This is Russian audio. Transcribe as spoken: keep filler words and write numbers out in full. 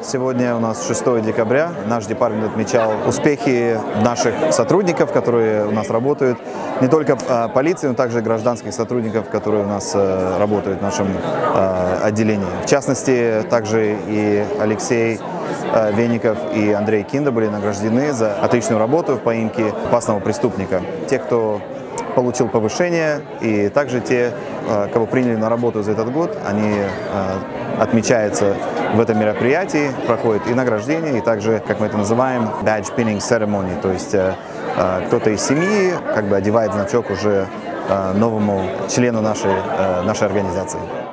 Сегодня у нас шестое декабря. Наш департамент отмечал успехи наших сотрудников, которые у нас работают. Не только полиции, но также гражданских сотрудников, которые у нас работают в нашем отделении. В частности, также и Алексей Веников и Андрей Кинда были награждены за отличную работу в поимке опасного преступника. Те, кто получил повышение, и также те, кого приняли на работу за этот год, они отмечаются в этом мероприятии, проходит и награждение, и также, как мы это называем, badge pinning ceremony, то есть кто-то из семьи как бы одевает значок уже новому члену нашей, нашей организации.